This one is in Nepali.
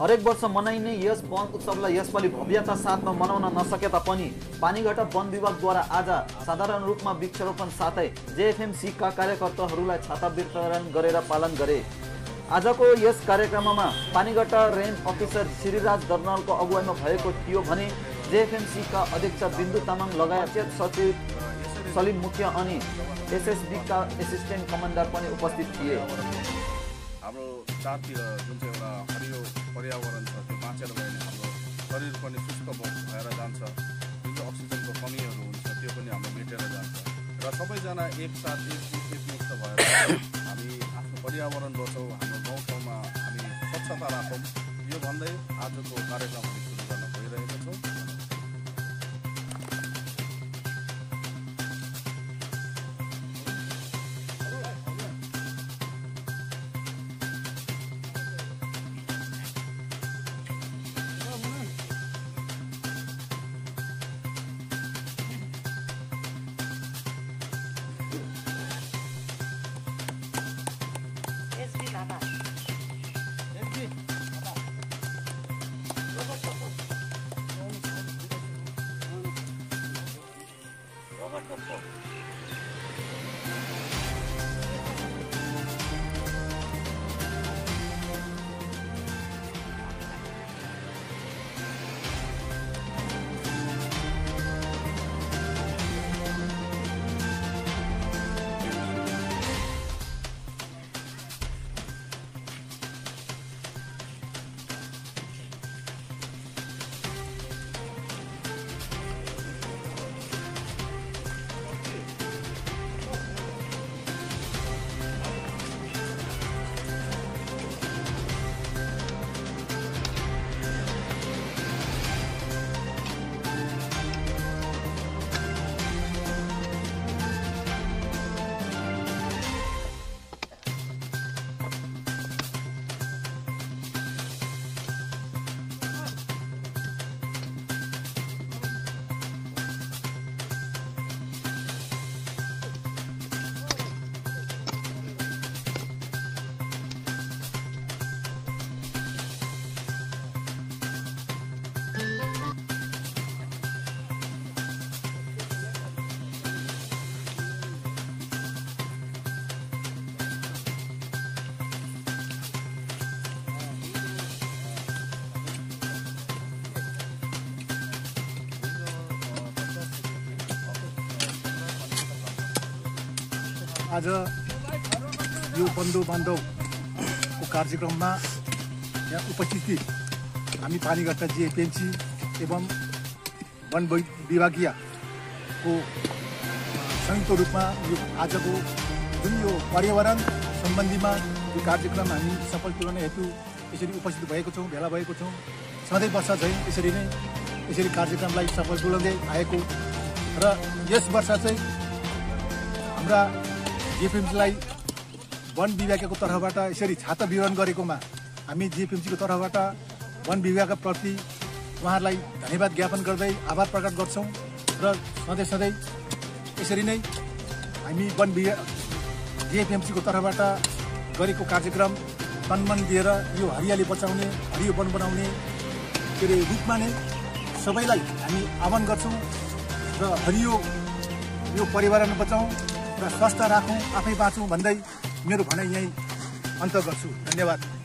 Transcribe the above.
हरेक वर्ष मनाइने यस वन उत्सवलाई यसपालि भव्यता साथमा मनाउन नसके तापनि पानीघाटा वन विभागद्वारा आज साधारण रूपमा वृक्षारोपण साथै जेएफएमसीका कार्यकर्ताहरूलाई छाता वितरण गरेर पालन गरे। आजको यस कार्यक्रममा पानीघाटा रेन्ज अफिसर श्रीराज दर्नालको अगुवाईमा भएको थियो भने जेएफएमसीका अध्यक्ष बिन्दु तामाङ लगायत सचिव सलिम मुखिया अनि एसएसबीका एसिस्टेन्ट कमान्डर पनि उपस्थित थिए। हाम्रो चारतिर जुन चाहिँ एउटा हरियो पर्यावरण छ त्यो बाँचेर गयो भने हाम्रो शरीर पनि शुष्क भएर जान्छ, जुन चाहिँ अक्सिजनको कमीहरू हुन्छ त्यो पनि हाम्रो मेटेर जान्छ र सबैजना एकसाथ एकमुक्त भएर हामी आफ्नो पर्यावरण बचाउँ, हाम्रो गाउँठाउँमा हामी स्वच्छता राखौँ, यो भन्दै आजको कार्यक्रम हामी सुरु गर्न गइरहेका छौँ। आज यो बन्धु बान्धवको कार्यक्रममा यहाँ उपस्थित हामी पानीघाटा जेएफएमसी एवं वन विभागीयको संयुक्त रूपमा यो आजको जुन यो पर्यावरण सम्बन्धीमा यो कार्यक्रम हामी सफल तुल्याउने हेतु यसरी उपस्थित भएको छौँ, भेला भएको छौँ। सधैँ वर्ष चाहिँ यसरी कार्यक्रमलाई सफल तुल्याउँदै आएको र यस वर्ष चाहिँ हाम्रा जेएफएमसीलाई वन विभागको तर्फबाट यसरी छाता वितरण गरेकोमा हामी जेएफएमसीको तर्फबाट वन विभागप्रति उहाँहरूलाई धन्यवाद ज्ञापन गर्दै आभार प्रकट गर्छौँ र सधैँ यसरी नै हामी वन विभाग जेएफएमसीको तर्फबाट गरेको कार्यक्रम तनमन दिएर यो हरियाली बचाउने, हरियो वन बनाउने रूपमा नै सबैलाई हामी आह्वान गर्छौँ र हरियो यो पर्यावरण बचाउँ र स्वस्थ राखौँ, आफै बाँचौँ भन्दै मेरो भनाइ यहीँ अन्त गर्छु। धन्यवाद।